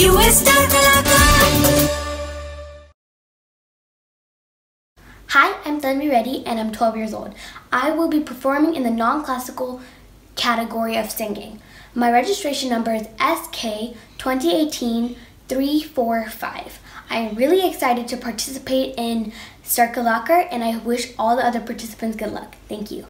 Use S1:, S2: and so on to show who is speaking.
S1: Hi, I'm Thanvi Reddy and I'm 12 years old. I will be performing in the non-classical category of singing. My registration number is SK2018-345. I am really excited to participate in Kalakaar and I wish all the other participants good luck. Thank you.